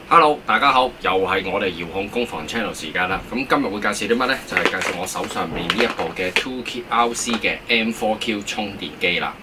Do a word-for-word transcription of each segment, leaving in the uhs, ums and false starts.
Hello，大家好，又係我哋遙控工房 channel 時間啦。咁今日會介紹啲乜呢？就係、是、介紹我手上面呢一部嘅 Toolkit R C 嘅 M 四 Q 充電機啦。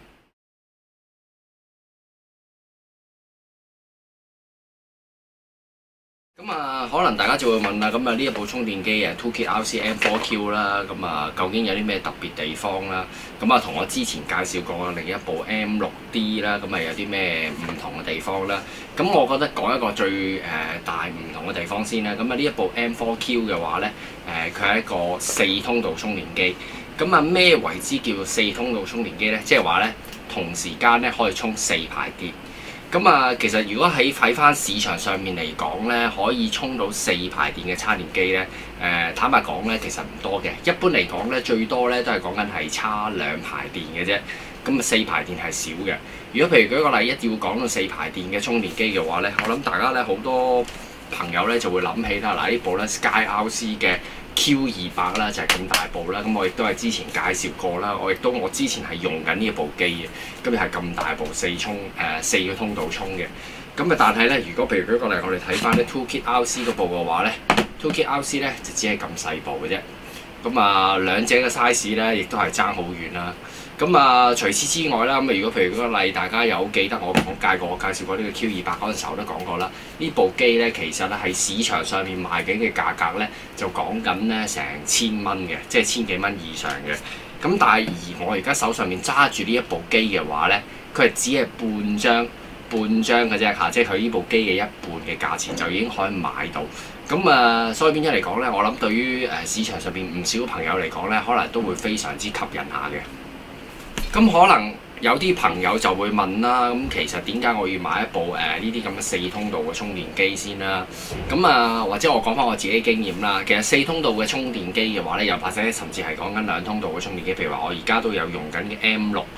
咁啊，可能大家就會問啦，咁啊呢一部充電機誒 Toolkit R C M 四 Q 啦，咁啊究竟有啲咩特別地方啦？咁啊同我之前介紹過另一部 M 六 D 啦，咁啊有啲咩唔同嘅地方啦？咁我覺得講一個最誒、呃、大唔同嘅地方先啦。咁啊呢一部 M 四 Q 嘅話咧，誒佢係一個四通道充電機。咁啊咩為之叫做四通道充電機咧？即係話咧同時間咧可以充四排電。咁啊，其實如果喺睇翻市場上面嚟講咧，可以充到四排電嘅叉電機咧，誒、呃、坦白講咧，其實唔多嘅。一般嚟講咧，最多咧都係講緊係叉兩排電嘅啫。咁啊，四排電係少嘅。如果譬如舉個例，一定要講到四排電嘅充電機嘅話咧，我諗大家咧好多朋友咧就會諗起啦。嗱，呢部咧 Sky R C 嘅 Q 二百啦，就係咁大部啦。咁我亦都係之前介紹過啦。我亦都我之前係用緊呢一部機嘅。今日係咁大部四充誒、呃、四個通道充嘅。咁啊，但係咧，如果譬如舉個例，我哋睇翻咧 Toolkit R C 嗰部嘅話咧 ，Toolkit R C 咧就只係咁細部嘅啫。咁啊，兩者嘅 size 咧亦都係爭好遠啦。咁啊，除此之外啦，咁啊，如果譬如嗰個例，大家有記得我講介過，我介紹過呢個 Q 二百嗰陣時候都講過啦。呢部機咧，其實咧喺市場上面賣緊嘅價格咧，就講緊咧成千蚊嘅，即係千幾蚊以上嘅。咁但係而我而家手上面揸住呢一部機嘅話咧，佢係只係半張半張嘅啫嚇，即係佢呢部機嘅一半嘅價錢就已經可以買到。咁啊，所以變咗嚟講咧，我諗對於誒市場上邊唔少朋友嚟講咧，可能都會非常之吸引下嘅。咁可能有啲朋友就會問啦，咁其實點解我要買一部誒呢啲咁嘅四通道嘅充電機先啦？咁啊，或者我講翻我自己經驗啦，其實四通道嘅充電機嘅話咧，又或者甚至係講緊兩通道嘅充電機，譬如話我而家都有用緊嘅 M 六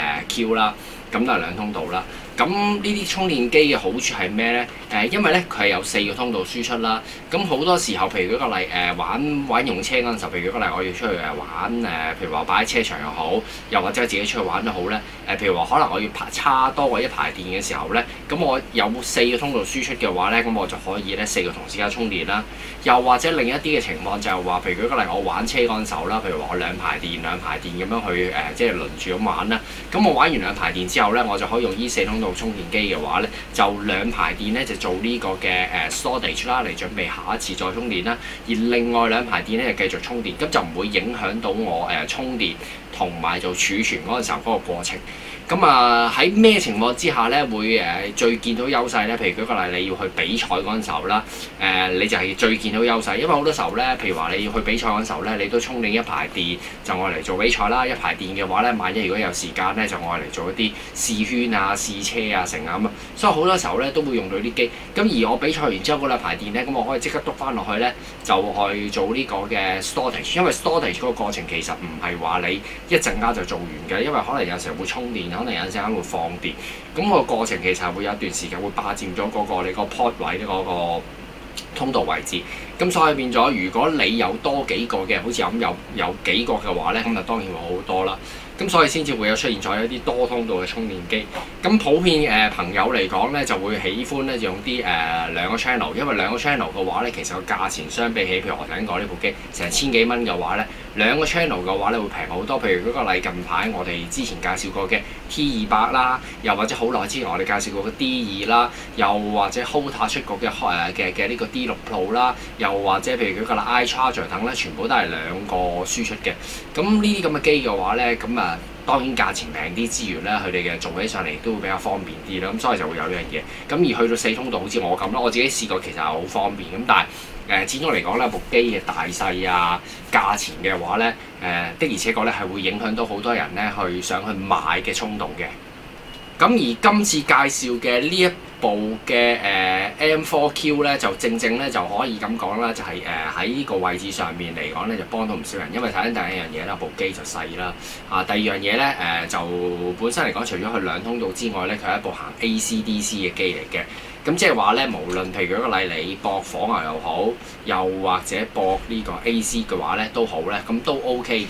Q 啦，咁都係兩通道啦。咁呢啲充電機嘅好處係咩呢？誒、呃，因為咧佢係有四個通道輸出啦。咁好多時候，譬如舉個例，誒、呃、玩玩用車嗰陣時候，譬如舉個例，我要出去誒玩誒、呃，譬如話擺喺車場又好，又或者自己出去玩都好咧。誒、呃，譬如話可能我要排叉多過一排電嘅時候咧，咁我有四個通道輸出嘅話咧，咁我就可以咧四個同時間充電啦。又或者另一啲嘅情況就係話，譬如舉個例，我玩車嗰陣時候啦，譬如話我兩排電兩排電咁樣去誒、呃，即係輪住咁玩啦。咁我玩完兩排電之後咧，我就可以用呢四通道充電機嘅話咧，就兩排電咧就做呢個嘅誒 storage 啦，嚟準備下一次再充電啦。而另外兩排電咧就繼續充電，咁就唔會影響到我誒、呃、充電同埋做儲存嗰陣時候嗰個過程。咁啊喺咩情況之下咧會誒、呃、最見到優勢咧？譬如舉個例，你要去比賽嗰陣時候啦，誒、呃、你就係最見到優勢，因為好多時候咧，譬如話你要去比賽嗰陣時候咧，你都充定一排電就愛嚟做比賽啦。一排電嘅話咧，萬一如果有時間咧，就愛嚟做一啲試圈啊、試車啊成啊咁啊。所以好多時候咧都會用到啲機。咁而我比賽完之後嗰兩排電咧，咁我可以即刻篤翻落去咧，就去做呢個嘅 storage。因為 storage 嗰個過程其實唔係話你一陣間就做完嘅，因為可能有時候會充電，可能有陣間會放電。咁個過程其實係會有一段時間會霸佔咗嗰個你個 port 位嗰個通道位置。咁所以變咗，如果你有多幾個嘅，好似咁有有幾個嘅話咧，咁就當然會好好多啦。咁所以先至會有出現咗一啲多通道嘅充電機。咁普遍誒、呃、朋友嚟講咧，就會喜歡咧用啲誒、呃、兩個 channel，因為兩個 channel 嘅話咧，其實個價錢相比起譬如我頭先講呢部機成千幾蚊嘅話咧，兩個 channel 嘅話咧會平好多。譬如嗰個例近排我哋之前介紹過嘅 T 二百啦，又或者好耐之前我哋介紹過嘅 D 二啦，又或者 Holter 出過嘅誒嘅嘅呢個 D 六 Pro 啦，又或者譬如嗰個啦 iCharger 等咧，全部都係兩個輸出嘅。咁呢啲咁嘅機嘅話咧，咁啊〜當然價錢平啲之餘咧，佢哋嘅做起上嚟都會比較方便啲啦，咁所以就會有呢樣嘢。咁而去到四通道，好似我咁啦，我自己試過其實係好方便。咁但係誒、呃，始終嚟講咧，部機嘅大細啊、價錢嘅話咧，誒、呃、的而且確咧係會影響到好多人咧去想去買嘅衝動嘅。咁而今次介紹嘅呢一部嘅誒、呃、M 四 Q 咧，就正正咧就可以咁講啦，就係誒喺呢個位置上面嚟講咧，就幫到唔少人。因為首先第一樣嘢啦，部機就細啦，啊第二樣嘢咧誒就本身嚟講，除咗佢兩通道之外咧，佢係一部行 A C D C 嘅機嚟嘅。咁即係話咧，無論譬如一個例，你駁火牛又好，又或者駁呢個 A C 嘅話咧都好咧，咁都 OK 嘅。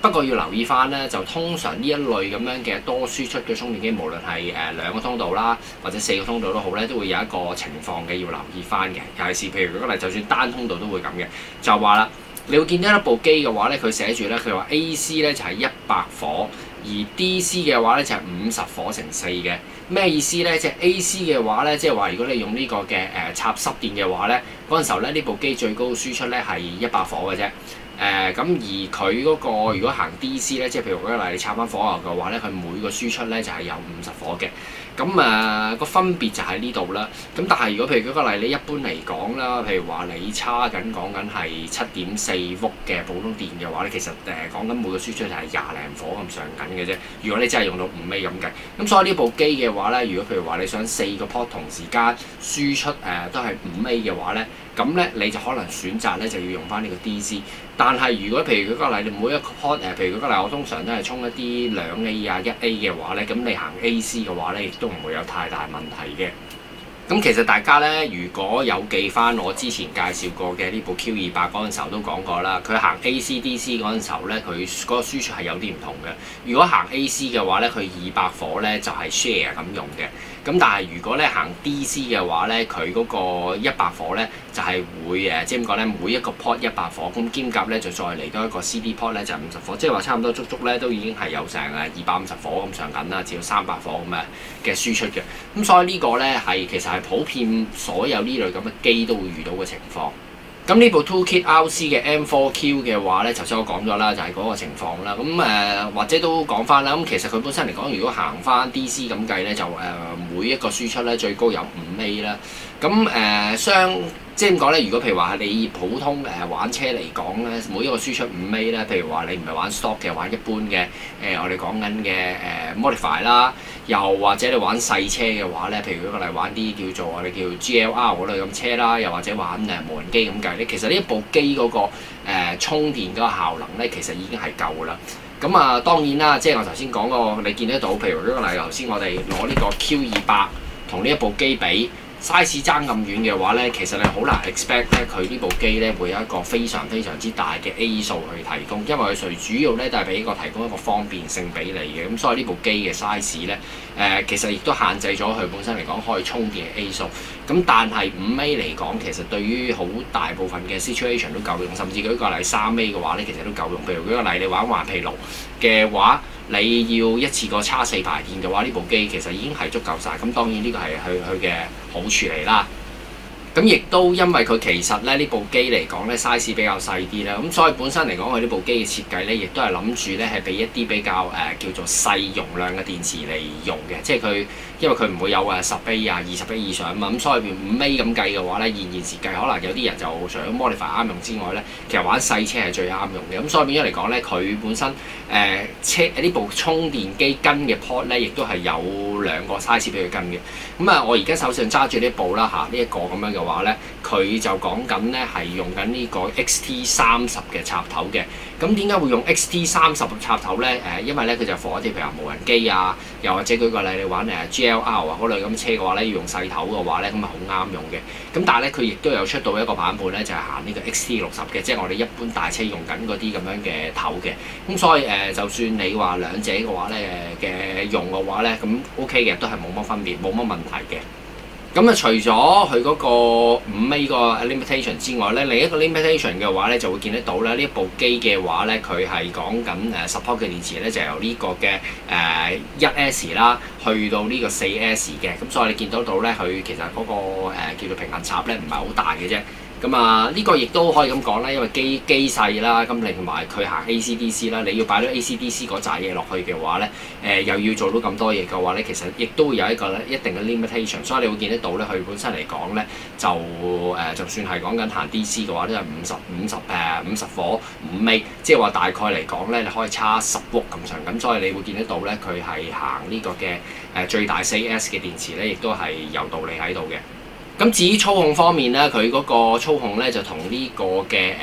不過要留意翻咧，就通常呢一類咁樣嘅多輸出嘅充電機，無論係誒兩個通道啦，或者四個通道都好咧，都會有一個情況嘅要留意翻嘅。尤其是譬如舉個例，就算單通道都會咁嘅，就話啦，你會見到一部機嘅話咧，佢寫住咧，佢話 A C 咧就係一百火，而 D C 嘅話咧就係五十火乘四嘅。咩意思咧？即係 A C 嘅話咧，即係話如果你用呢個嘅誒插濕電嘅話咧，嗰陣時候咧呢部機最高輸出咧係一百火嘅啫。誒咁、呃、而佢嗰、那個如果行 D C 咧，即係譬如舉個例，你插翻火牛嘅話咧，佢每個輸出咧就係、是、有五十火嘅。咁誒個分別就喺呢度啦。咁但係如果譬如舉個例，你一般嚟講啦，譬如話你叉緊講緊係七點四伏嘅普通電嘅話咧，其實誒講緊每個輸出就係廿零火咁上緊嘅啫。如果你真係用到五尾咁計，咁所以呢部機嘅話咧，如果譬如話你想四個 port 同時間輸出誒、呃、都係五尾嘅話咧，咁咧你就可能選擇咧就要用翻呢個 D C。但係如果譬如舉個例，你每一個 port 誒，譬如舉個例，我通常都係充一啲兩 A 啊、一 A 嘅話咧，咁你行 A C 嘅話咧，亦都唔會有太大問題嘅。咁其實大家咧，如果有記翻我之前介紹過嘅呢部 Q 二百嗰陣時候都講過啦，佢行 A C D C 嗰陣時候咧，佢嗰個輸出係有啲唔同嘅。如果行 A C 嘅話咧，佢二百火咧就係 share 咁用嘅。咁但係如果咧行 D C 嘅話咧，佢嗰個一百火咧就係、是、會誒，即係點講咧？每一個 port 一百火，咁兼夾咧就再嚟多一個 C D port 咧就係五十火，即係話差唔多足足咧都已經係有成誒二百五十火咁上緊啦，至到三百火咁嘅嘅輸出嘅。咁所以個呢個咧係其實係普遍所有呢類咁嘅機都會遇到嘅情況。咁呢部 Toolkit R C 嘅 M 四 Q 嘅話咧，頭先我講咗啦，就係、是、嗰個情況啦。咁誒、呃、或者都講翻啦。咁其實佢本身嚟講，如果行翻 D C 咁計咧，就誒、呃、每一個輸出咧最高有五 A 啦。咁誒相即係點講咧？如果譬如話你普通誒、呃、玩車嚟講咧，每一個輸出五 A 咧，譬如話你唔係玩 stock 嘅，玩一般嘅誒、呃，我哋講緊嘅誒 modify 啦，又或者你玩細車嘅話咧，譬如舉個例玩啲叫做我哋叫 G L R 嗰類咁車啦，又或者玩誒無人機咁計咧，其實呢一部機嗰、那個誒、呃、充電嗰個效能咧，其實已經係夠㗎啦。咁啊，當然啦，即係我頭先講嗰個，你見得到，譬如舉個例，頭先我哋攞呢個 Q 二百同呢一部機比。size 爭咁遠嘅話咧，其實你好難 expect 咧，佢呢部機咧會有一個非常非常之大嘅 A 數去提供，因為佢最主要咧都係俾一個提供一個方便性俾你嘅，咁所以呢部機嘅 size 咧，誒、呃、其實亦都限制咗佢本身嚟講可以充電嘅 A 數。咁但係五 A 嚟講，其實對於好大部分嘅 situation 都夠用，甚至舉個例三 A 嘅話咧，其實都夠用。譬如舉個例，你玩橫疲勞嘅話，你要一次過叉四排電嘅話，呢部機其實已經係足夠晒。咁當然呢個係佢佢嘅好處嚟啦。咁亦都因為佢其實咧呢部機嚟講咧 size 比較細啲啦，咁所以本身嚟講佢呢部機嘅設計咧，亦都係諗住咧係俾一啲比較誒、呃、叫做細容量嘅電池嚟用嘅，即係佢因為佢唔會有誒十 A 啊、二十 A 以上啊嘛，咁所以五 A 咁計嘅話咧，現現時計可能有啲人就除咗 modify 啱用之外咧，其實玩細車係最啱用嘅，咁所以變咗嚟講咧，佢本身誒、呃、車呢部充電機跟嘅 port 咧，亦都係有兩個 size 俾佢跟嘅。咁啊，我而家手上揸住呢部啦嚇，呢一個咁樣嘅話咧，佢就講緊咧係用緊呢個 X T 三十嘅插頭嘅。咁點解會用 X T 三十嘅插頭咧？誒，因為咧佢就放一啲譬如無人機啊，又或者舉個例你玩誒 G L R 啊嗰類咁車嘅話咧，要用細頭嘅話咧，咁啊好啱用嘅。咁但係咧佢亦都有出到一個版本咧，就係行呢個 X T 六十嘅，即係我哋一般大車用緊嗰啲咁樣嘅頭嘅。咁所以誒、呃，就算你話兩者嘅話咧嘅用嘅話咧，咁 OK 嘅，都係冇乜分別，冇乜問題嘅。咁啊，除咗佢嗰個五 A 個 limitation 之外咧，另一個 limitation 嘅話咧，就會見得到咧，呢一部機嘅話咧，佢係講緊誒 support 嘅電池咧，就由呢個嘅誒一 S 啦，去到呢個四 S 嘅。咁所以你見到到咧，佢其實嗰、那個、呃、叫做平衡插咧，唔係好大嘅啫。咁啊，呢、這個亦都可以咁講啦，因為機機細啦，咁另外佢行 A C D C 啦，你要擺咗 A C D C 嗰扎嘢落去嘅話咧，誒、呃、又要做到咁多嘢嘅話咧，其實亦都會有一個咧一定嘅 limitation，所以你會見得到咧，佢本身嚟講咧，就誒、呃、就算係講緊行 D C 嘅話，都係五十五十誒五十火五 A，即係話大概嚟講咧，你可以差十伏咁長，咁所以你會見得到咧，佢係行呢個嘅誒、呃、最大四 S 嘅電池咧，亦都係有道理喺度嘅。咁至於操控方面咧，佢嗰個操控咧就同呢個嘅誒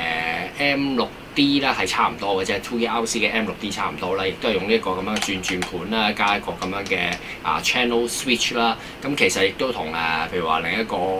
M 六 D 咧係差唔多嘅啫 ，Toolkit R C 嘅 M 六 D 差唔多啦，亦都係用呢一個咁樣嘅轉轉盤啦，加一個咁樣嘅啊 channel switch 啦。咁其實亦都同誒譬如話另一個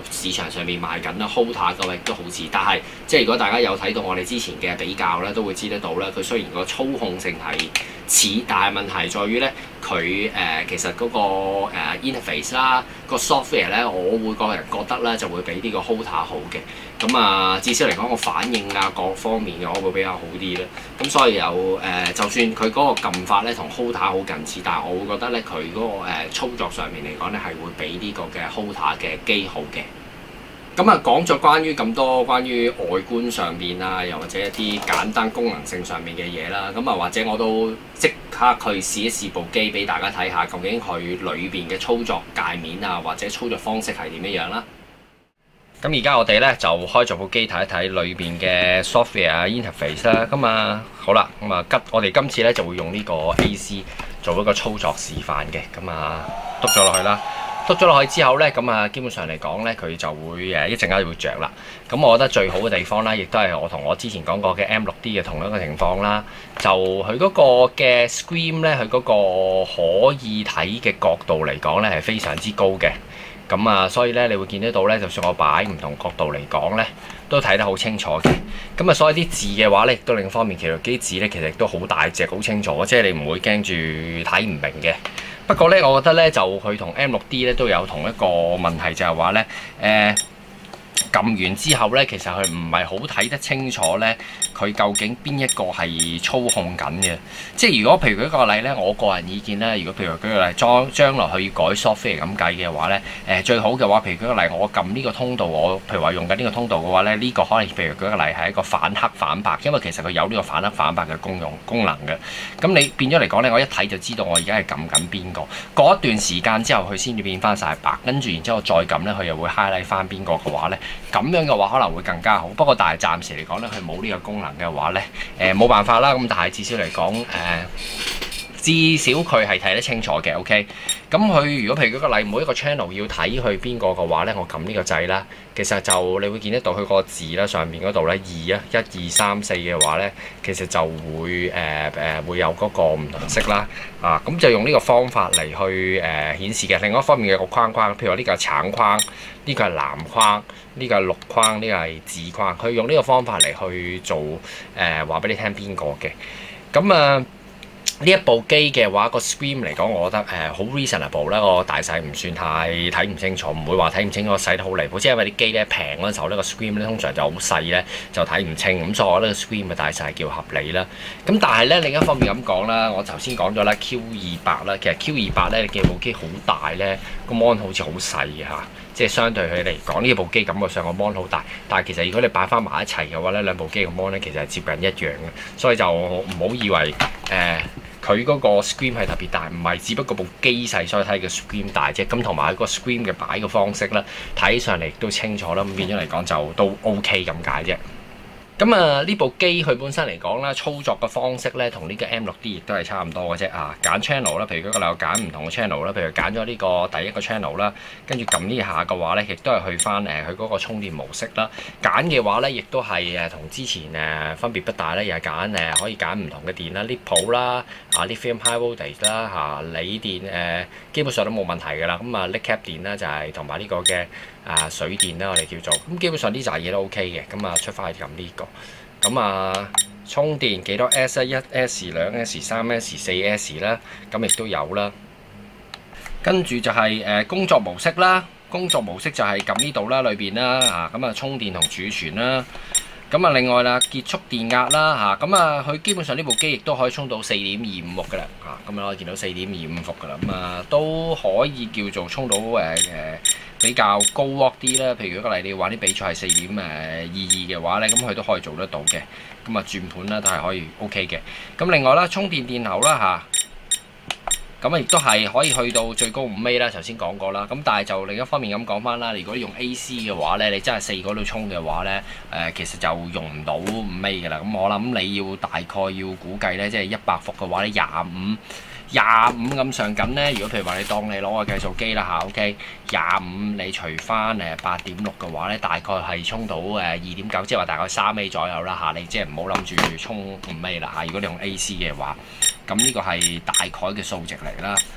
市場上面賣緊啦 ，Holter 嘅亦都好似，但係即係如果大家有睇到我哋之前嘅比較咧，都會知得到咧，佢雖然個操控性係似，但係問題在於咧，佢誒、呃、其實嗰、那個、呃、interface 啦，個 software 咧，我會個人覺得咧就會比呢個 Holter 好嘅。咁啊，至少嚟講個反應啊各方面嘅我會比較好啲咧。咁所以有誒、呃，就算佢嗰個撳法咧同 Holter 好近似，但係我會覺得咧佢嗰個、呃、操作上面嚟講咧係會比呢個嘅 Holter 嘅機好嘅。咁啊，講咗關於咁多關於外觀上面啊，又或者一啲簡單功能性上面嘅嘢啦，咁啊或者我都即刻去試一試部機俾大家睇下，究竟佢裏邊嘅操作界面啊，或者操作方式係點樣樣啦。咁而家我哋咧就開咗部機睇一睇裏邊嘅 software interface 啦。咁啊好啦，咁啊今我哋今次咧就會用呢個 A C 做一個操作示範嘅。咁啊篤咗落去啦。篤咗落去之後咧，咁啊基本上嚟講咧，佢就會誒一陣間會着啦。咁我覺得最好嘅地方咧，亦都係我同我之前講過嘅 M 六 D 嘅同一個情況啦。就佢嗰個嘅 screen 咧，佢嗰個可以睇嘅角度嚟講咧，係非常之高嘅。咁啊，所以咧，你會見得到咧，就算我擺唔同角度嚟講咧，都睇得好清楚嘅。咁啊，所以啲字嘅話咧，亦都另一方面，其實啲字咧，其實亦都好大隻、好清楚，即係你唔會驚住睇唔明嘅。不過咧，我覺得咧，就佢同 M 六 D 咧都有同一個問題，就係話咧，誒、呃、撳完之後咧，其實佢唔係好睇得清楚咧，佢究竟邊一個係操控緊嘅？即係如果譬如舉個例咧，我個人意見咧，如果譬如舉個例，將將來去改 software 咁計嘅話咧，誒、呃、最好嘅話，譬如舉個例，我撳呢個通道，我譬如話用緊呢個通道嘅話咧，呢、這個可能譬如舉個例係一個反黑反白，因為其實佢有呢個反黑反白嘅功用功能嘅。咁你變咗嚟講咧，我一睇就知道我而家係撳緊邊個。過一段時間之後，佢先至變翻晒白，跟住然之後再撳咧，佢又會 highlight 翻邊個嘅話咧，咁樣嘅話可能會更加好。不過但係暫時嚟講咧，佢冇呢個功能嘅話咧，誒、呃、冇辦法啦。咁但係至少嚟講，誒、呃、至少佢係睇得清楚嘅。OK，咁佢如果譬如舉個例，每一個 channel 要睇去邊個嘅話咧，我撳呢個掣啦，其實就你會見得到佢個字啦，上面嗰度咧二啊一二三四嘅話咧，其實就會誒誒、呃、會有嗰個唔同色啦。啊，咁就用呢個方法嚟去誒、呃、顯示嘅。另外一方面嘅個框框，譬如話呢個係橙框，呢、這個係藍框，呢、這個係綠框，呢、這個係紫框。佢用呢個方法嚟去做誒話俾你聽邊個嘅。咁啊呢一部機嘅話，個 screen 嚟講，我覺得誒好 reasonable 啦。個大細唔算太睇唔清楚，唔會話睇唔清楚細得好離譜。即係因為啲機咧平嗰陣時候呢、呢個 screen 咧通常就好細咧，就睇唔清。咁所以我覺得個 screen 嘅大細係叫合理啦。咁但係咧另一方面咁講啦，我頭先講咗啦 Q 二百啦，其實 Q 二百咧你見部機好大咧，個 mon 好似好細嘅嚇。即係相對佢嚟講，呢部機感覺上個 mon 好大，但係其實如果你擺翻埋一齊嘅話咧，兩部機嘅 mon 咧其實係接近一樣嘅，所以就唔好以為誒佢嗰個 screen 係特別大，唔係，只不過部機細所以睇個 screen 大啫。咁同埋佢個 screen 嘅擺嘅方式咧，睇上嚟都清楚啦。咁變咗嚟講就都 OK 咁解啫。咁啊，呢部機佢本身嚟講咧，操作嘅方式咧，同呢個 M 六 D 亦都係差唔多嘅啫啊！揀 channel 啦，譬如嗰個例我揀唔同嘅 channel 啦，譬如揀咗呢個第一個 channel 啦，跟住撳呢下嘅話咧，亦都係去翻誒佢嗰個充電模式啦。揀嘅話咧，亦都係誒同之前誒分別不大咧，又係揀誒可以揀唔同嘅電啦 ，LiPo 啦，啊 Lithium High Voltage 啦，嚇鋰電誒基本上都冇問題㗎啦。咁啊 LiCap 電啦就係同埋呢個嘅啊水電啦，我哋叫做咁，基本上呢扎嘢都 OK 嘅。咁啊出翻去撳呢個。咁啊，充電幾多 S 啊？一 S、兩 S、三 S、四 S 啦，咁亦都有啦。跟住就係、是、誒、呃、工作模式啦，工作模式就係撳呢度啦，裏邊啦啊，咁啊充電同儲存啦。咁啊另外啦，結束電壓啦嚇，咁啊佢基本上呢部機亦都可以充到四點二五伏㗎啦嚇，咁啊可以見到四點二五伏㗎啦，咁啊都可以叫做充到誒誒、呃、比較高 watt 啲啦。譬如嗰個例，你玩啲比賽係四點誒二二嘅話咧，咁佢都可以做得到嘅。咁啊轉盤啦都係可以 OK 嘅。咁另外啦，充電電流啦嚇。咁啊，亦都係可以去到最高五米啦，頭先講過啦。咁但係就另一方面咁講翻啦，如果你用 A C 嘅話咧，你真係四個度充嘅話咧，誒、呃、其實就用唔到五米嘅啦。咁我諗你要大概要估計咧，即係一百伏嘅話咧，廿五廿五咁上緊咧。如果譬如話你當你攞個計數機啦嚇 ，OK， 廿五你除翻誒八點六嘅話咧，大概係充到誒二點九，即係話大概三米左右啦嚇。你即係唔好諗住充五米啦嚇。如果你用 A C 嘅話。咁呢個係大概嘅數值嚟啦。咁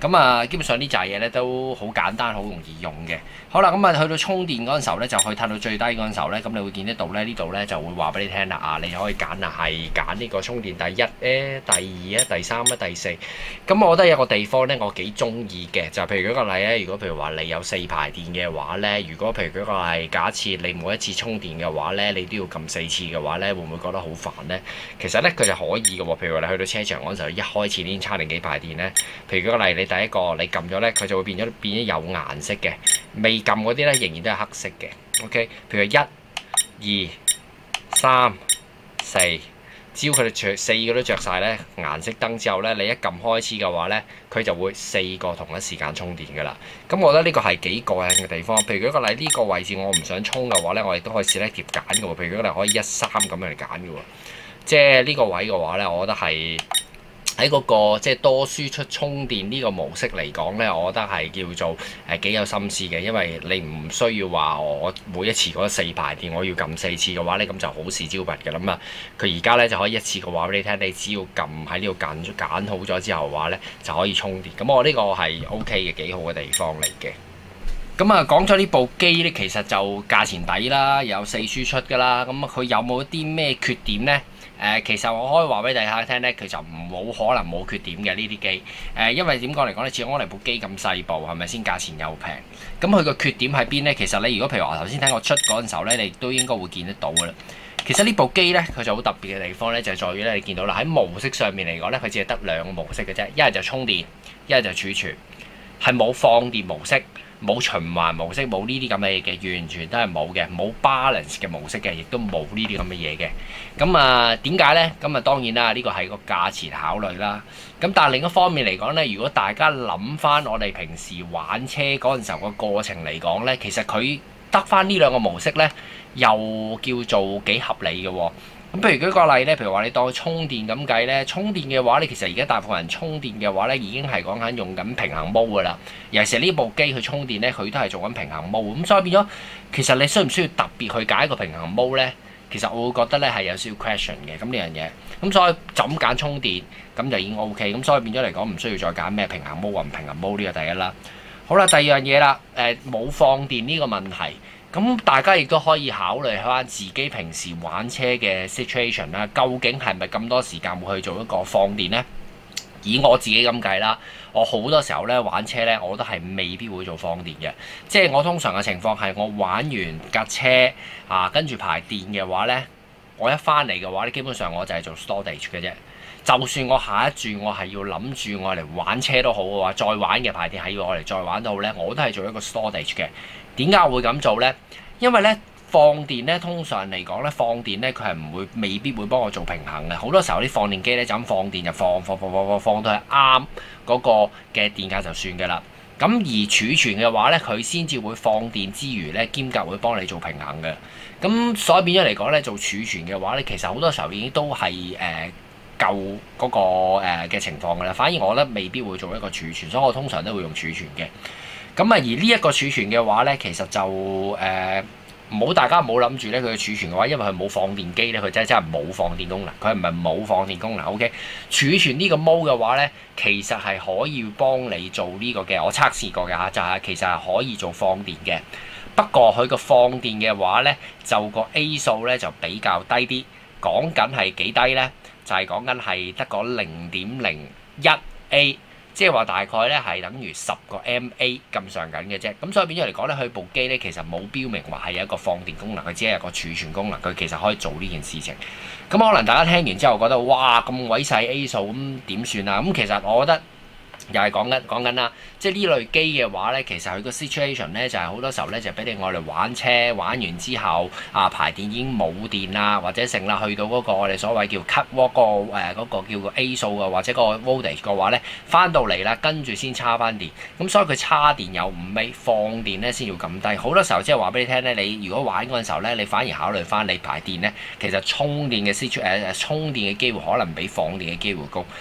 咁啊，基本上呢扎嘢咧都好簡單，好容易用嘅。好啦，咁啊去到充電嗰陣時候咧，就可以睇到最低嗰陣時候咧，咁你會見得到咧，呢度咧就會話俾你聽啦。啊，你可以揀啦，係揀呢個充電第一咧、第二咧、第三咧、第四。咁我覺得有個地方咧，我幾中意嘅，就譬如舉個例咧，如果譬如話你有四排電嘅話咧，如果譬如舉個例，假設你每一次充電嘅話咧，你都要撳四次嘅話咧，會唔會覺得好煩咧？其實咧佢就可以嘅喎。譬如話你去到車場嗰陣時候，一開始已經叉定幾排電咧。譬如舉個例，你第一個你撳咗咧，佢就會變咗變咗有顏色嘅。未撳嗰啲咧，仍然都係黑色嘅。OK，譬如一、二、三、四，只要佢哋着四個都着晒咧顏色燈之後咧，你一撳開始嘅話咧，佢就會四個同一時間充電㗎啦。咁我覺得呢個係幾過癮嘅地方。譬如舉個例，呢個位置我唔想充嘅話咧，我亦都可以 selective 揀嘅喎。譬如舉個例，可以一三咁樣嚟揀嘅喎。即係呢個位嘅話咧，我覺得係。喺嗰個即係多輸出充電呢個模式嚟講呢，我覺得係叫做誒幾有心思嘅，因為你唔需要話我每一次嗰四排電我要撳四次嘅話呢，咁就好事招拔嘅啦嘛。佢而家呢就可以一次過話俾你聽，你只要撳喺呢度揀揀好咗之後嘅話呢，就可以充電。咁我呢個係 O K 嘅，幾好嘅地方嚟嘅。咁啊，講咗呢部機呢，其實就價錢抵啦，有四輸出㗎啦。咁佢有冇啲咩缺點呢？誒、呃，其實我可以話俾大家聽咧，佢就冇可能冇缺點嘅呢啲機。誒、呃，因為點講嚟講咧，始終我哋部機咁細部，係咪先價錢又平？咁佢個缺點喺邊咧？其實你如果譬如話頭先聽我出嗰陣時候咧，你都應該會見得到㗎啦。其實呢部機咧，佢就好特別嘅地方咧，就係、是、在於咧，你見到啦，喺模式上面嚟講咧，佢只係得兩個模式嘅啫，一係就充電，一係就儲存，係冇放電模式。冇循環模式，冇呢啲咁嘅嘢嘅，完全都係冇嘅，冇 balance 嘅模式嘅，亦都冇呢啲咁嘅嘢嘅。咁啊，點解呢？咁啊，當然啦，呢個係個價錢考慮啦。咁但係另一方面嚟講呢，如果大家諗翻我哋平時玩車嗰陣時候個過程嚟講呢，其實佢得翻呢兩個模式呢，又叫做幾合理嘅喎。咁譬如舉個例咧，譬如話你當充電咁計咧，充電嘅話咧，其實而家大部分人充電嘅話咧，已經係講緊用緊平衡模㗎啦。尤其是呢部機去充電咧，佢都係做緊平衡模。咁所以變咗，其實你需唔需要特別去揀一個平衡模咧？其實我會覺得咧係有少少 question 嘅。咁呢樣嘢，咁所以就咁揀充電，咁就已經 OK。咁所以變咗嚟講，唔需要再揀咩平衡模或唔平衡模，呢個第一啦。好啦，第二樣嘢啦，誒、呃、冇放電呢個問題。咁大家亦都可以考慮下自己平時玩車嘅 situation 啦，究竟係咪咁多時間會去做一個放電呢？以我自己咁計啦，我好多時候咧玩車咧，我都係未必會做放電嘅。即係我通常嘅情況係我玩完架車啊，跟住排電嘅話咧，我一翻嚟嘅話咧，基本上我就係做 storage 嘅啫。就算我下一轉我係要諗住我嚟玩車都好嘅話，再玩嘅排電係要我嚟再玩到咧，我都係做一個 storage 嘅。點解我會咁做呢？因為咧放電咧，通常嚟講咧，放電咧佢係唔會未必會幫我做平衡嘅。好多時候啲放電機咧就咁放電就放放放放放放到係啱嗰個嘅電價就算嘅啦。咁而儲存嘅話咧，佢先至會放電之餘咧，兼夾會幫你做平衡嘅。咁所以變咗嚟講咧，做儲存嘅話咧，其實好多時候已經都係誒、呃、夠嗰、嗰個嘅、呃、情況嘅啦。反而我覺得未必會做一個儲存，所以我通常都會用儲存嘅。咁啊，而呢一個儲存嘅話咧，其實就誒唔好大家唔好諗住咧，佢嘅儲存嘅話，因為佢冇放電機咧，佢真係真係冇放電功能，佢唔係冇放電功能。OK， 儲存呢個 mode 嘅話咧，其實係可以幫你做呢個嘅，我測試過嘅嚇，就係其實係可以做放電嘅。不過佢個放電嘅話咧，就個 A 數咧就比較低啲，講緊係幾低咧？就係講緊係得個零點零一 A。即係話大概咧係等於十個 M A 咁上緊嘅啫，咁所以變咗嚟講咧，佢部機咧其實冇標明話係有一個放電功能，佢只係有個儲存功能，佢其實可以做呢件事情。咁可能大家聽完之後覺得哇咁鬼細 A 數咁點算啊？咁其實我覺得又係講緊講緊啦，即係呢類機嘅話咧，其實佢個 situation 咧就係、是、好多時候咧就俾、是、你愛嚟玩車，玩完之後啊排電已經冇電啦，或者成啦去到嗰個我哋所謂叫 cut watt 嗰個誒嗰個叫個 A 數嘅或者個 voltage 嘅話咧，翻到嚟啦，跟住先叉翻電，咁所以佢叉電有五尾，放電咧先要咁低。好多時候即係話俾你聽咧，你如果玩嗰陣時候咧，你反而考慮翻你排電咧，其實充電嘅 situ 誒誒充電嘅機會可能比放電嘅機會高。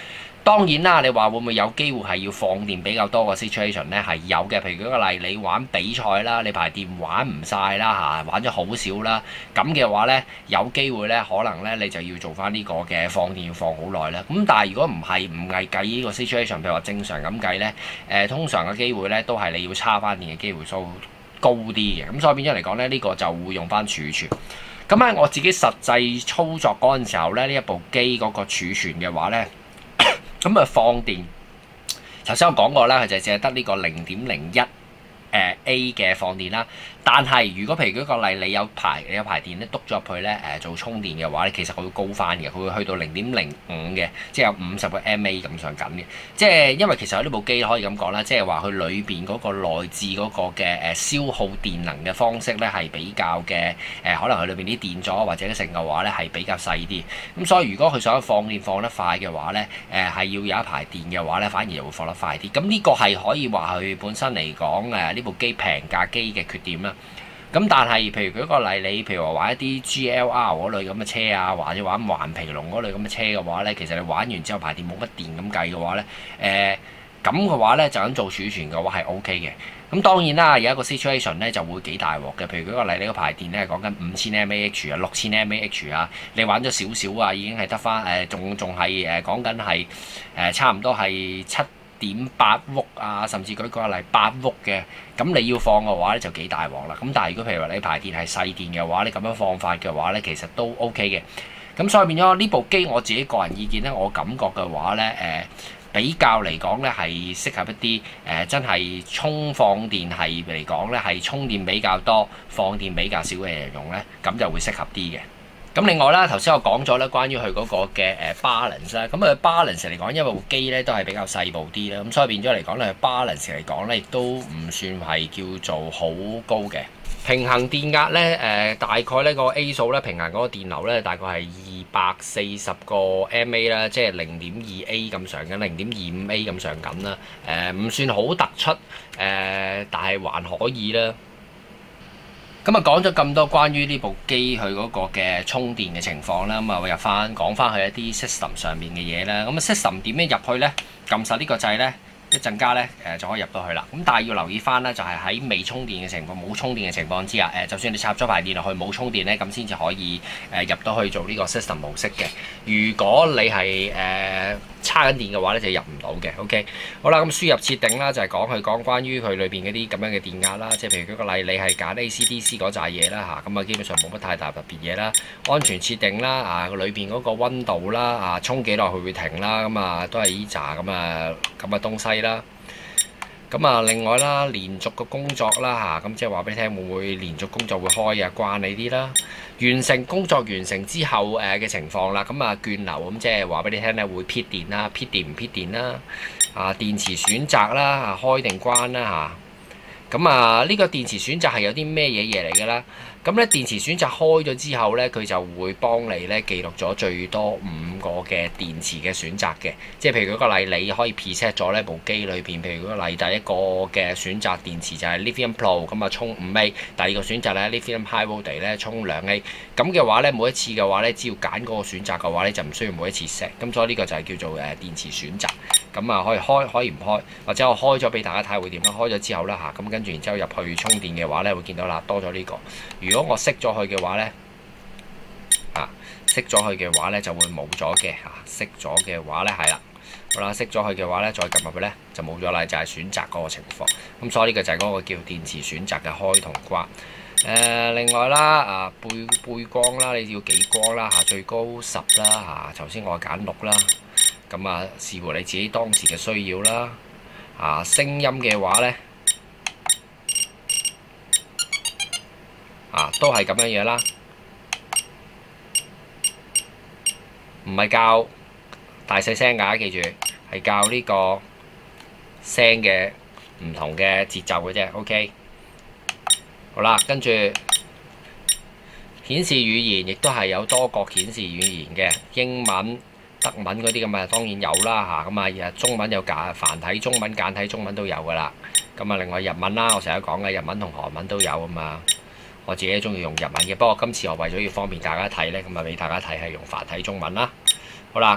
當然啦，你話會唔會有機會係要放電比較多個 situation 咧？係有嘅。譬如舉個例，你玩比賽啦，你排電玩唔晒啦嚇，玩咗好少啦，咁嘅話咧，有機會咧，可能咧你就要做翻呢個嘅放電要放好耐啦。咁但係如果唔係唔係計呢個 situation，譬如話正常咁計咧，誒、呃、通常嘅機會咧都係你要叉翻電嘅機會數高啲嘅。咁所以變咗嚟講咧，呢、這個就會用翻儲存。咁喺我自己實際操作嗰陣時候咧，呢一部機嗰個儲存嘅話咧。咁啊放電，頭先我講過啦，佢就淨係得呢個零點零一誒 A 嘅放電啦。但係如果譬如舉個例，你有排你有排電咧，篤咗入去咧誒做充電嘅話咧，其實佢會高翻嘅，佢會去到零點零五嘅，即係有五十個 mAh 咁上緊嘅。即係因為其實呢部機可以咁講啦，即係話佢裏邊嗰個內置嗰個嘅誒消耗電能嘅方式咧係比較嘅誒，可能佢裏邊啲電阻或者成嘅話咧係比較細啲。咁所以如果佢想放電放得快嘅話咧，誒係要有一排電嘅話咧，反而又會放得快啲。咁呢個係可以話佢本身嚟講誒呢部機平價機嘅缺點啦。咁但係，譬如舉個例，你譬如話玩一啲 G L R 嗰類咁嘅車啊，或者玩環皮龍嗰類咁嘅車嘅話咧，其實你玩完之後排電冇乜電咁計嘅話咧，誒咁嘅話咧就咁做儲存嘅話係 O K 嘅。咁當然啦，有一個 situation 咧就會幾大鑊嘅。譬如舉個例，你個排電咧係講緊五千 mAh 啊、六千 mAh 啊，你玩咗少少啊，已經係得翻誒，仲仲係誒講緊係誒差唔多係七點八伏啊，甚至舉個例八伏嘅，咁你要放嘅話咧就幾大鑊啦。咁但係如果譬如話你排電係細電嘅話，你咁樣放法嘅話咧，其實都 O K 嘅。咁所以變咗呢部機，我自己個人意見咧，我感覺嘅話咧，誒、呃、比較嚟講咧係適合一啲誒、呃、真係充放電係嚟講咧係充電比較多、放電比較少嘅人用咧，咁就會適合啲嘅。咁另外啦，頭先我講咗咧，關於佢嗰個嘅誒 balance 啦，咁佢 balance 嚟講，因為部機咧都係比較細部啲啦，咁所以變咗嚟講咧，balance 嚟講咧，亦都唔算係叫做好高嘅。平衡電壓咧，誒、呃、大概呢個 A 數咧，平衡嗰個電流咧，大概係二百四十個 mA 啦，即係零點二 A 咁上緊，零點二五 A 咁上緊啦。誒、呃、唔算好突出，誒、呃、但係還可以啦。咁啊講咗咁多關於呢部機佢嗰個嘅充電嘅情況啦，咁啊入翻講翻去一啲 system 上面嘅嘢啦。咁啊 system 點樣入去咧？撳實呢個掣咧，一陣間咧誒就可以入到去啦。咁但係要留意翻咧，就係喺未充電嘅情況、冇充電嘅情況之下，誒就算你插咗排電落去冇充電咧，咁先至可以誒入到去做呢個 system 模式嘅。如果你係誒叉緊電嘅話咧，就入唔到嘅。OK， 好啦，咁輸入設定啦，就係講佢講關於佢裏邊嗰啲咁樣嘅電壓啦，即係譬如舉個例，你係揀 A C D C 嗰扎嘢啦嚇，咁啊基本上冇乜太大特別嘢啦。安全設定啦，啊裏邊嗰個溫度啦，啊充幾耐佢會停啦，咁啊都係依扎咁啊咁嘅東西啦。咁啊，另外啦，連續嘅工作啦嚇，咁即係話俾你聽，會唔會連續工作會開啊？關你啲啦。完成工作完成之後誒嘅情況啦，咁啊倦留咁即係話俾你聽咧，會撇電啦，撇電唔撇電啦。啊電池選擇啦，啊開定關啦嚇。咁啊呢個電池選擇係有啲咩嘢嘢嚟㗎啦？咁咧電池選擇開咗之後咧，佢就會幫你咧記錄咗最多五個嘅電池嘅選擇嘅，即係譬如舉個例，你可以 preset 咗呢部機裏邊，譬如舉個例，第一個嘅選擇電池就係 Lithium Pro，咁啊充五 A， 第二個選擇咧 Lithium High Voltage 咧充兩 A， 咁嘅話咧每一次嘅話咧，只要揀嗰個選擇嘅話咧，就唔需要每一次 set，咁所以呢個就係叫做誒電池選擇，咁啊可以開可以唔開，或者我開咗俾大家睇會點啦，開咗之後啦嚇，咁跟住然之後入去充電嘅話咧，會見到啦多咗呢個，如果我熄咗佢嘅話咧，啊熄咗佢嘅話咧就會冇咗嘅嚇，熄咗嘅話咧係啦，好啦熄咗佢嘅話咧再撳入去咧就冇咗啦，就係選擇嗰個情況。咁所以呢個就係嗰個叫電池選擇嘅開同關。誒、呃、另外啦啊背背光啦，你要幾光啦嚇，最高十啦嚇，頭先我揀六啦，咁啊視乎你自己當時嘅需要啦。啊聲音嘅話咧。啊，都係咁樣嘢啦，唔係教大細聲㗎，記住係教呢個聲嘅唔同嘅節奏嘅啫。OK， 好啦，跟住顯示語言亦都係有多國顯示語言嘅，英文、德文嗰啲咁啊，當然有啦嚇。咁啊，中文有簡繁體中文、簡體中文都有㗎啦。咁啊，另外日文啦，我成日講嘅日文同韓文都有啊嘛。我自己中意用日文嘅，不過今次我為咗要方便大家睇呢，咁啊俾大家睇係用繁體中文啦。好啦，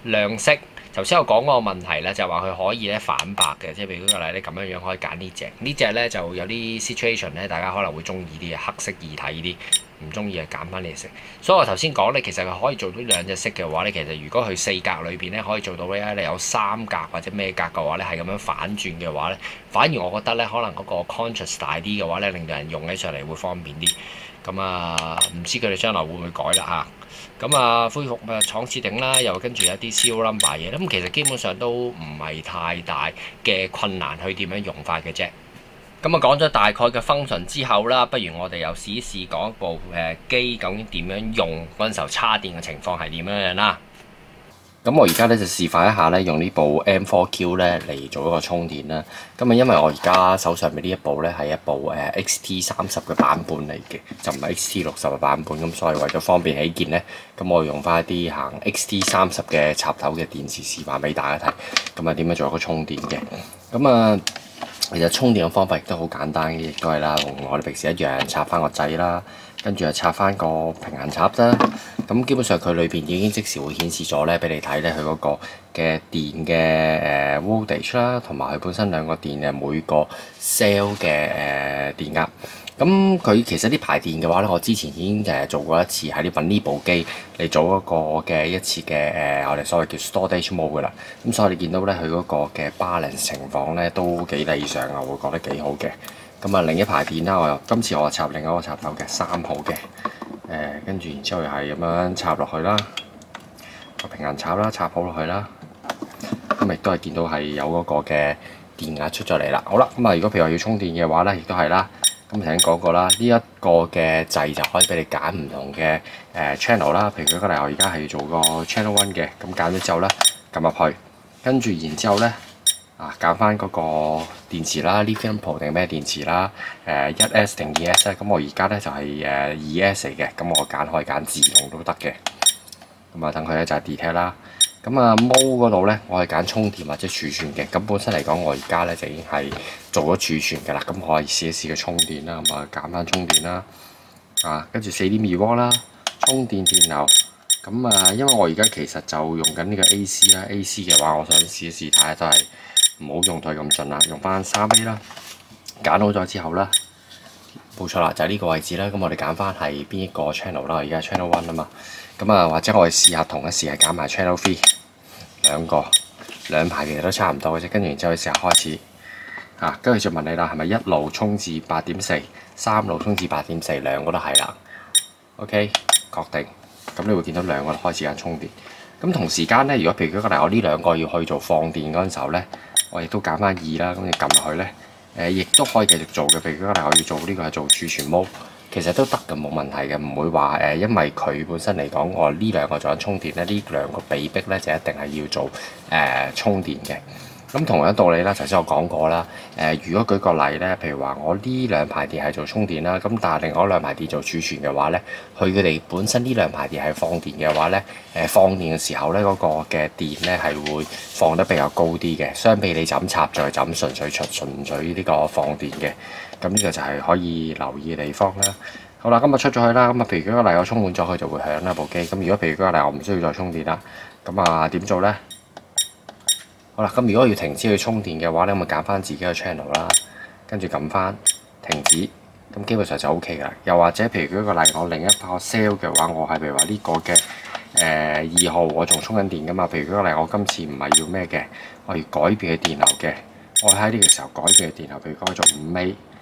亮色。頭先我講嗰個問題咧，就話佢可以咧反白嘅，即係譬如舉個例咧咁樣樣可以揀呢隻，呢隻咧就有啲 situation 咧，大家可能會中意啲嘅黑色易睇啲，唔中意就揀翻呢隻色。所以我頭先講咧，其實佢可以做到兩隻色嘅話咧，其實如果佢四格裏邊咧可以做到咧，你有三格或者咩格嘅話咧，係咁樣反轉嘅話咧，反而我覺得咧，可能嗰個 contrast 大啲嘅話咧，令到人用起上嚟會方便啲。咁啊，唔知佢哋將來會唔會改啦嚇？咁啊，恢復啊廠設定啦，又跟住有啲 serial number 嘢，咁其實基本上都唔係太大嘅困難去點樣用法嘅啫。咁啊，講咗大概嘅 function 之後啦，不如我哋又試一試講一部誒機究竟點樣用嗰陣時候叉電嘅情況係點樣樣啦。 咁我而家咧就示範一下咧，用呢部 M 四 Q 咧嚟做一個充電啦。咁啊，因為我而家手上面呢一部咧係一部誒 X T 三十嘅版本嚟嘅，就唔係 X T 六十嘅版本。咁所以為咗方便起見咧，咁我用翻一啲行 X T 三十嘅插頭嘅電池示範俾大家睇。咁啊，點樣做一個充電嘅？咁啊，其實充電嘅方法亦都好簡單嘅，亦都係啦，同我哋平時一樣插翻個掣啦。跟住就插翻個平衡插啦，咁基本上佢裏邊已經即時會顯示咗咧，俾你睇咧佢嗰個嘅電嘅誒 voltage 啦，同埋佢本身兩個電嘅每個 cell 嘅誒電壓。咁佢其實啲排電嘅話咧，我之前已經誒做過一次喺呢揾呢部機嚟做一個嘅一次嘅誒我哋所謂叫 storage mode 噶啦。咁所以你見到咧佢嗰個嘅 balance 情況咧都幾理想啊，我會覺得幾好嘅。咁啊，另一排電啦，我又今次我插另一個插頭嘅三號嘅，誒、呃，跟住然之後又係咁樣插落去啦，個平衡插啦，插好落去啦，咁亦都係見到係有嗰個嘅電壓出咗嚟啦。好啦，咁啊，如果譬如話要充電嘅話咧，亦都係啦。咁頭先講過啦，呢、這、一個嘅掣就可以俾你揀唔同嘅誒 channel 啦。譬如舉個例，我而家係要做個 channel one 嘅，咁揀咗之後咧，撳入去，跟住然之後咧。啊，揀翻嗰個電池啦 ，Lithium Pro 定咩電池啦？誒一 S 定二 S 咧？咁我而家咧就係誒二 S 嚟嘅，咁我揀可以揀自動都得嘅。咁啊，等佢咧就係 detect 啦。咁啊，mode 嗰度咧，我可以揀充電或者儲存嘅。咁本身嚟講，我而家咧就已經係做咗儲存嘅啦。咁可以試一試個充電啦。咁啊，揀翻充電啦。啊，跟住四點二瓦啦，充電電流。咁啊，因為我而家其實就用緊呢個 A C 啦 ，A C 嘅話，我想試一試睇下都係。唔好用到咁盡啦，用翻三 A 啦，揀好咗之後啦，冇錯啦，就係、是、呢個位置啦。咁我哋揀翻係邊一個 channel 啦？而家 channel one 啊嘛，咁啊或者我哋試下同一時係揀埋 channel three 兩個兩排其實都差唔多嘅啫。跟住然之後試下開始啊，跟住就問你啦，係咪一路衝至八點四，三路衝至八點四，兩個都係啦。OK， 確定。咁你會見到兩個都開始緊充電。咁同時間咧，如果譬如舉個例，我呢兩個要去做放電嗰陣時候咧。我亦都揀翻二啦，咁你撳落去咧，誒、呃，亦都可以繼續做嘅。譬如嗰個我要做呢、這個係做儲存模，其實都得嘅，冇問題嘅，唔會話誒、呃，因為佢本身嚟講，我呢兩個做緊充電咧，呢兩個被逼咧就一定係要做誒、呃、充電嘅。咁同樣道理啦，頭先我講過啦，誒、呃，如果舉個例咧，譬如話我呢兩排電係做充電啦，咁但係另外兩排電做儲存嘅話咧，佢佢哋本身呢兩排電係放電嘅話咧，誒、呃、放電嘅時候咧，嗰、那個嘅電咧係會放得比較高啲嘅，相比你就咁插再就咁純粹出純粹呢個放電嘅，咁呢個就係可以留意嘅地方啦。好啦，今日出咗去啦，咁啊，譬如舉個例我充滿咗佢就會響啦部機，咁如果譬如舉個例我唔需要再充電啦，咁啊點做咧？好啦，咁如果要停止去充電嘅話咧，咁咪揀翻自己嘅 channel 啦，跟住撳翻停止，咁基本上就 O K 噶啦。又或者譬如舉個例，我另一個 cell 嘅話，我係譬如話呢個嘅誒二號，我仲充緊電噶嘛。譬如舉個例，我今次唔係要咩嘅，我要改變嘅電流嘅，我喺呢個時候改變嘅電流，譬如改做五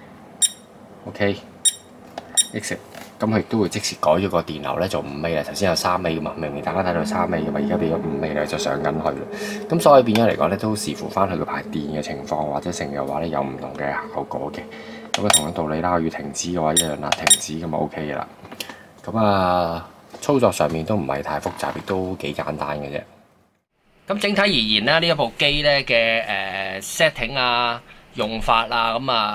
A，OK，exit。咁佢亦都會即時改咗個電流咧，做五 A 啦。頭先有三 A 噶嘛，明明大家睇到三 A 噶嘛，而家變咗五 A 咧，就上緊去啦。咁所以變咗嚟講咧，都視乎翻佢個排電嘅情況，或者成嘅話咧，有唔同嘅效果嘅。咁啊，同樣道理啦，我要停止嘅話一樣啦，停止咁就 OK 嘅啦。咁啊，操作上面都唔係太複雜，亦都幾簡單嘅啫。 咁整體而言咧，呢一部機咧嘅誒 setting 啊、用法啊，咁啊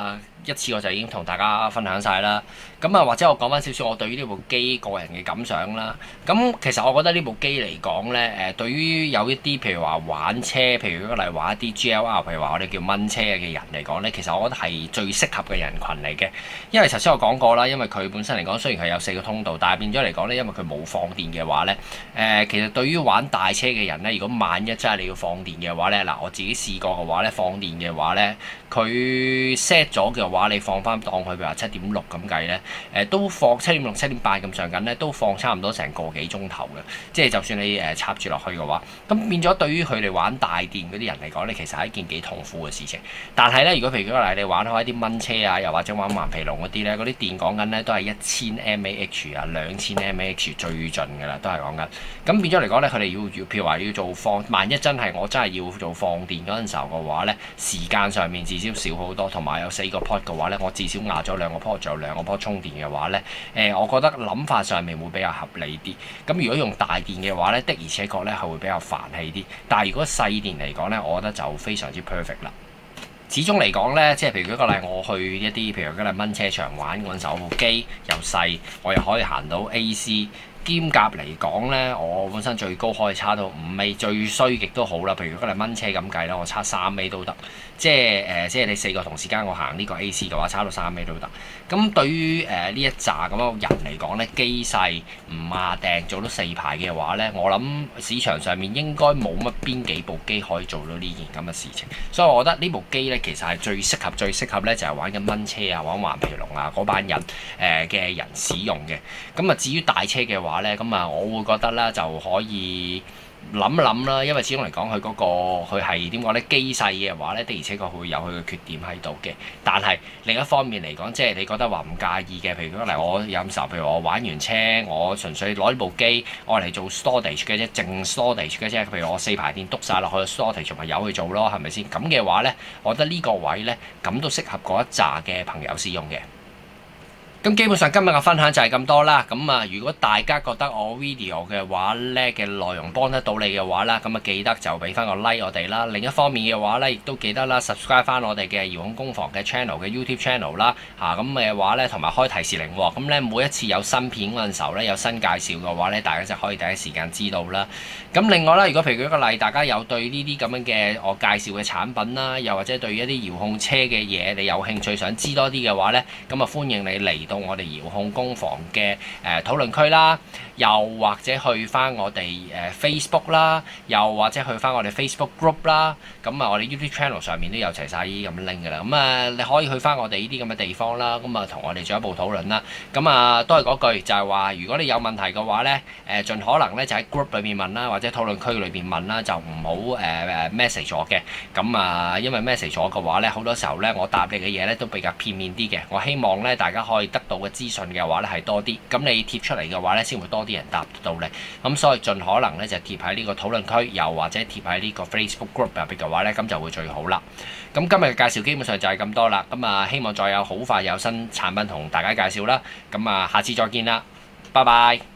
一次我就已經同大家分享晒啦。咁啊，或者我講翻少少我對於呢部機個人嘅感想啦。咁其實我覺得呢部機嚟講呢，誒對於有一啲譬如話玩車，譬如舉個例玩一啲 G L R，譬如話我哋叫蚊車嘅人嚟講呢，其實我覺得係最適合嘅人群嚟嘅。因為頭先我講過啦，因為佢本身嚟講雖然係有四個通道，但係變咗嚟講呢，因為佢冇放電嘅話呢，誒、呃、其實對於玩大車嘅人呢，如果萬一真係你要放電嘅話呢，嗱我自己試過嘅話呢，放電嘅話呢，佢 set 咗嘅話，你放翻當佢譬如話七點六咁計呢。誒都放七點六、七點八咁上緊咧，都放差唔多成個幾鐘頭嘅。即係就算你誒插住落去嘅話，咁變咗對於佢哋玩大電嗰啲人嚟講咧，其實係一件幾痛苦嘅事情。但係咧，如果譬如舉個例，你玩開一啲蚊車啊，又或者玩頑皮龍嗰啲咧，嗰啲電講緊咧都係一千 mAh 啊，兩千 mAh 最盡㗎啦，都係講緊。咁變咗嚟講咧，佢哋要要譬如話要做放，萬一真係我真係要做放電嗰陣時候嘅話咧，時間上面至少少好多，同埋有四個 port 嘅話咧，我至少壓咗兩個 port，仲有兩個 port 充電嘅話咧，誒、呃，我覺得諗法上面會比較合理啲。咁如果用大電嘅話咧，的而且確咧係會比較煩氣啲。但係如果細電嚟講咧，我覺得就非常之 perfect 啦。始終嚟講咧，即係譬如舉個例，我去一啲譬如嗰啲蚊車場玩嗰陣時候，部機又細，我又可以行到 A C。兼夾嚟講呢，我本身最高可以叉到五尾，最衰極都好啦。譬如嗰嚟蚊車咁計啦，我叉三尾都得。即係誒、呃，即係你四個同時間我行呢個 A C 嘅話，叉到三尾都得。咁對於誒呢一紮咁樣人嚟講呢，機細唔壓定做到四排嘅話呢，我諗市場上面應該冇乜邊幾部機可以做到呢件咁嘅事情。所以我覺得呢部機呢，其實係最適合、最適合呢，就係玩緊蚊車啊、玩頑皮龍啊嗰班人誒嘅、呃、人使用嘅。咁啊，至於大車嘅話咧，咁啊，我會覺得咧就可以諗一諗啦，因為始終嚟講佢嗰個佢係點講咧，機細嘅話咧，的而且確佢會有佢嘅缺點喺度嘅。但係另一方面嚟講，即係你覺得話唔介意嘅，譬如講嚟我有時候，譬如我玩完車，我純粹攞呢部機我嚟做 storage 嘅啫，淨 storage 嘅啫。譬如我四排電篤晒落去 storage，咪由佢做咯，係咪先？咁嘅話咧，我覺得呢個位咧，咁都適合嗰一紮嘅朋友使用嘅。咁基本上今日嘅分享就係咁多啦。咁啊，如果大家覺得我 video 嘅話咧嘅內容幫得到你嘅話啦，咁啊記得就俾翻個 like 我哋啦。另一方面嘅話咧，亦都記得啦 subscribe 翻我哋嘅遙控工房嘅 channel 嘅 YouTube channel 啦。嚇咁嘅話咧，同埋開提示鈴喎。咁咧每一次有新片嗰陣時候咧，有新介紹嘅話咧，大家就可以第一時間知道啦。咁另外啦，如果譬如舉個例，大家有對呢啲咁樣嘅我介紹嘅產品啦，又或者對一啲遙控車嘅嘢你有興趣想知多啲嘅話咧，咁啊歡迎你嚟到我哋遙控工房嘅誒討論區啦，又或者去翻我哋誒 Facebook 啦，又或者去翻我哋 Facebook group 啦。咁啊，我哋 YouTube channel 上面都有齊晒呢啲咁嘅 link 噶啦。咁啊，你可以去翻我哋呢啲咁嘅地方啦。咁啊，同我哋進一步討論啦。咁啊，都係嗰句，就係話，如果你有問題嘅話咧，誒盡可能咧就喺 group 裏面問啦，或者討論區裏邊問啦，就唔好誒誒 message 我嘅。咁啊，因為 message 我嘅話咧，好多時候咧，我答你嘅嘢咧都比較片面啲嘅。我希望咧大家可以得到嘅資訊嘅話咧係多啲，咁你貼出嚟嘅話咧先會多啲人答到你。咁所以盡可能咧就貼喺呢個討論區，又或者貼喺呢個 Facebook group 入邊嘅話咧，咁就會最好啦。咁今日嘅介紹基本上就係咁多啦。咁啊，希望再有好快有新產品同大家介紹啦。咁啊，下次再見啦，拜拜。